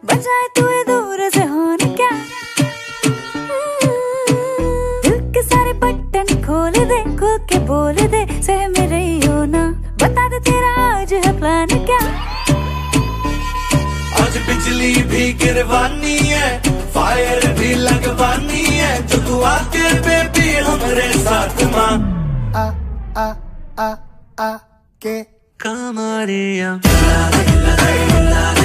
बजाए तू दूर से होने क्या, दिल के सारे बटन खोल दे, खुल के बोल दे, सह में रही हो ना, बता दे तेरा आज है प्लान क्या। आज बिजली भी गिरवानी है, फायर भी लगवानी है, तो तू आके बेबी हमरे साथ मां आ आ आ आ के कमरिया।